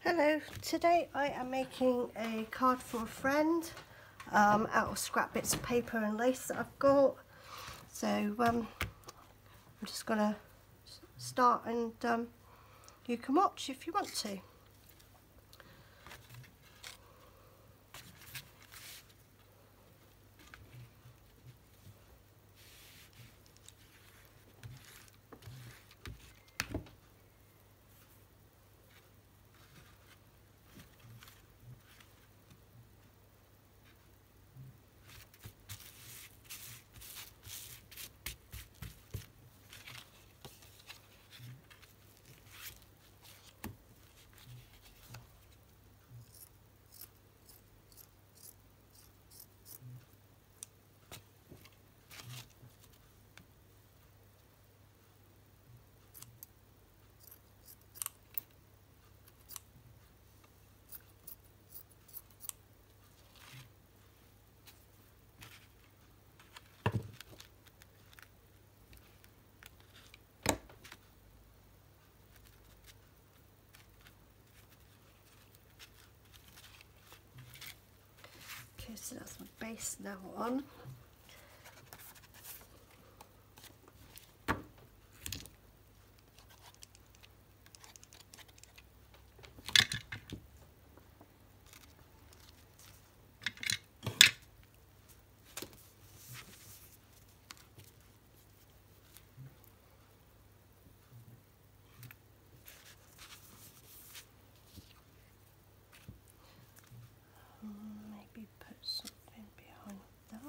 Hello, today I am making a card for a friend out of scrap bits of paper and lace that I've got. So I'm just going to start and you can watch if you want to. Okay, so that's my base now on. Maybe put something behind that.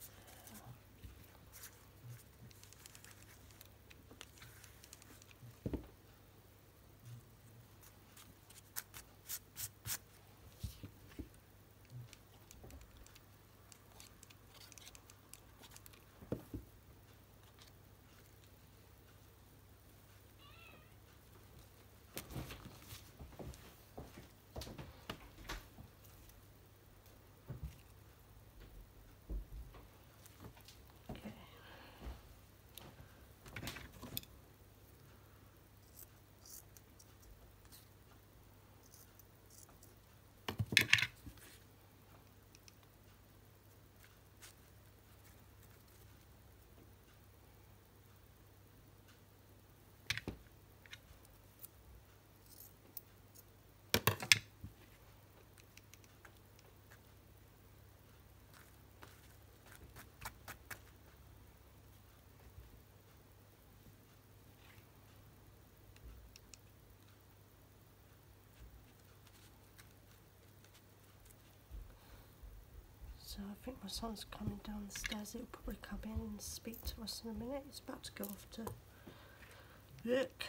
So I think my son's coming down the stairs. He'll probably come in and speak to us in a minute. He's about to go off to work.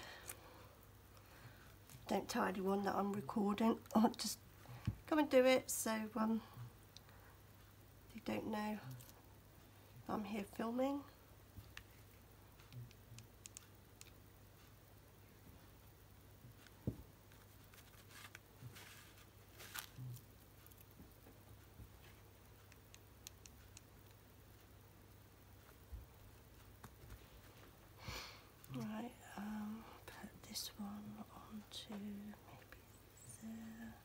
Don't tell anyone that I'm recording. I'll just come and do it so they don't know I'm here filming. Right, put this one onto maybe there.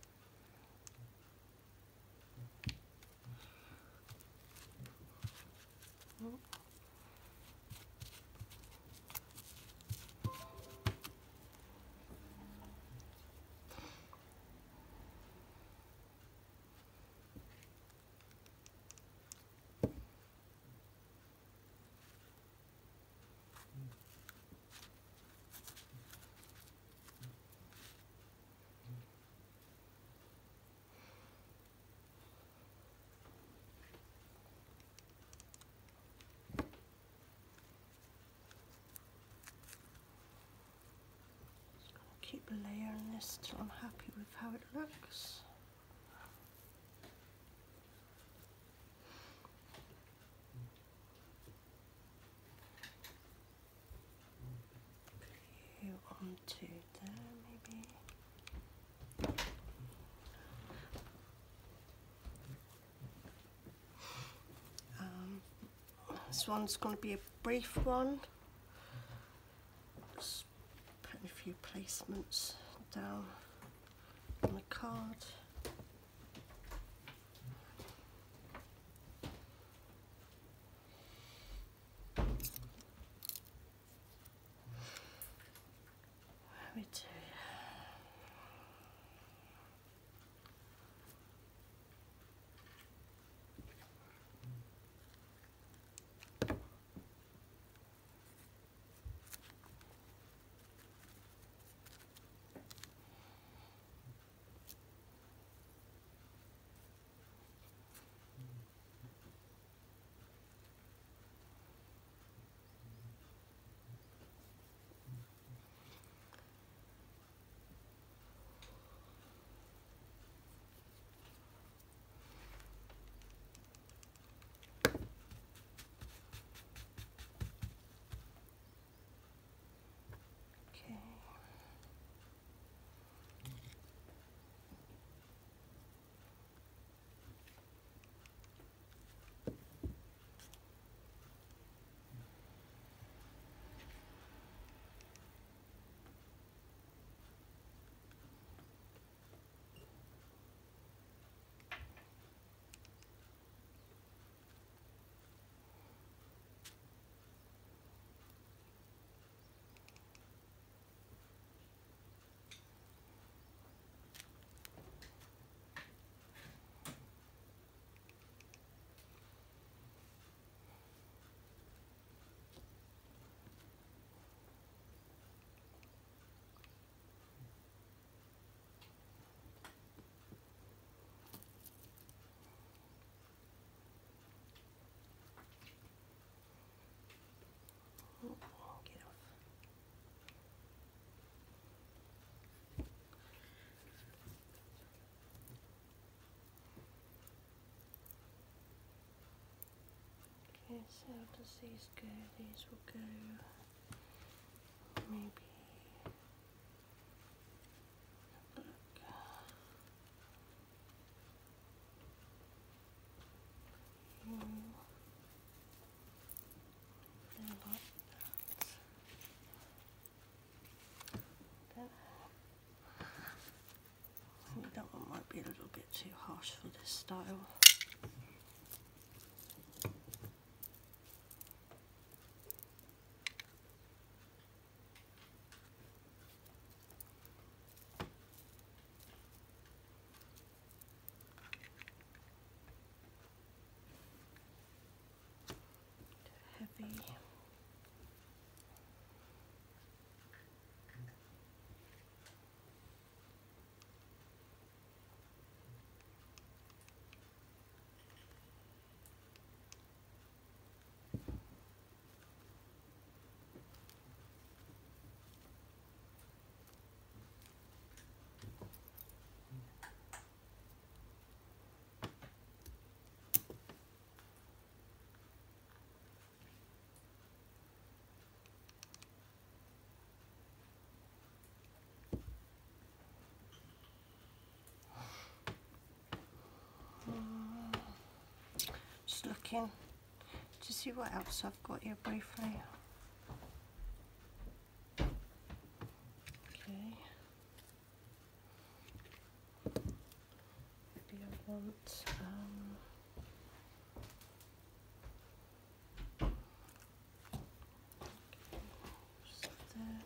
Oh. Keep layering this till I'm happy with how it looks. Put you onto there maybe. This one's going to be a brief one. Just putting a few placements down. on the card. We do. Okay, so how does these go? These will go maybe that one might be a little bit too harsh for this style. Heavy. Just looking to see what else I've got here briefly. Okay. Maybe I want just there.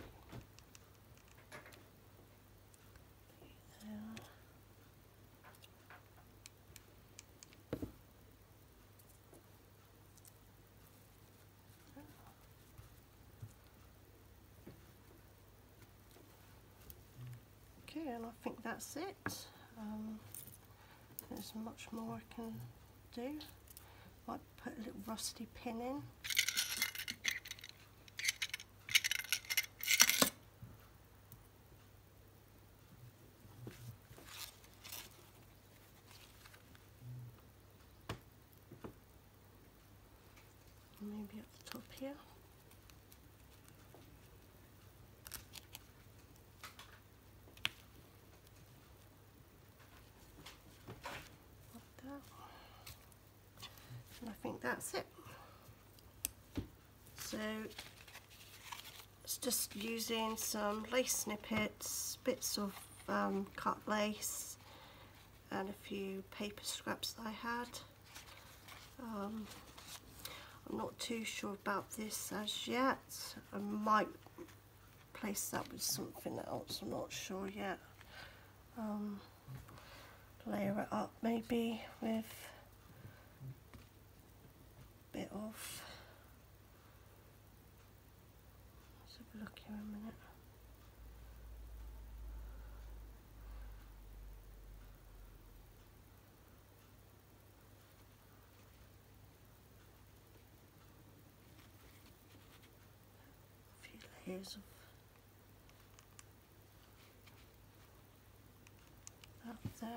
Okay, and I think that's it. There's much more I can do. Might put a little rusty pin in. Maybe at the top here. And I think that's it. So it's just using some lace snippets, bits of cut lace and a few paper scraps that I had. I'm not too sure about this as yet. I might place that with something else, I'm not sure yet. Layer it up maybe with a bit of, let's have a look here a minute. A few layers of that there.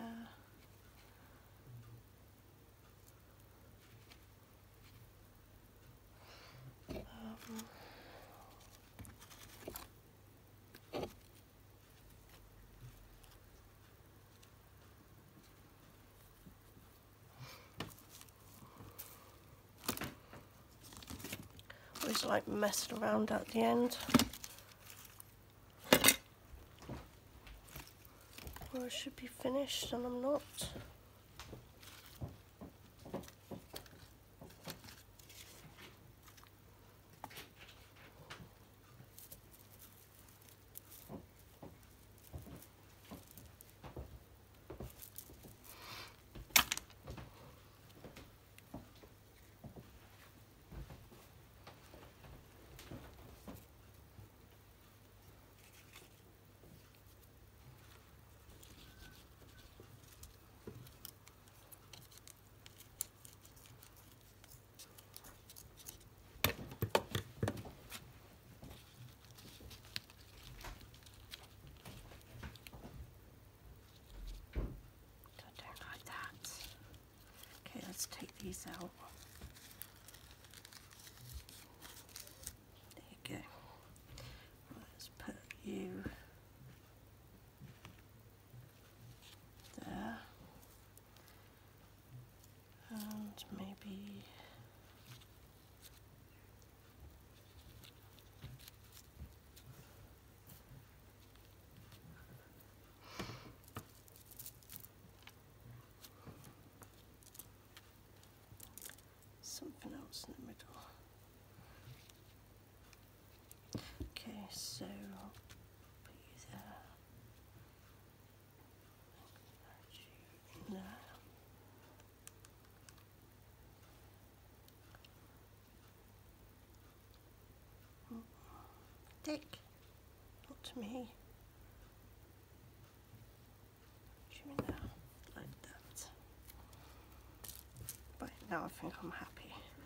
Always like messing around at the end. Or I should be finished and I'm not. Let's take these out. There you go. Let's put you there. And maybe something else in the middle. Okay, so I'll put you there. Put you there. Dick, not to me. What do you mean now? Like that. Right, now I think I'm happy.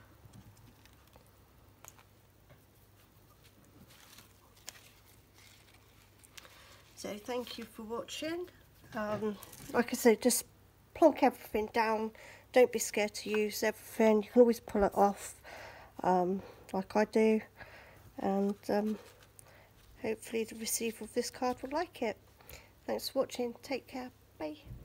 So thank you for watching. Like I said, just plonk everything down. Don't be scared to use everything. You can always pull it off, like I do. And hopefully the receiver of this card will like it. Thanks for watching. Take care. Bye.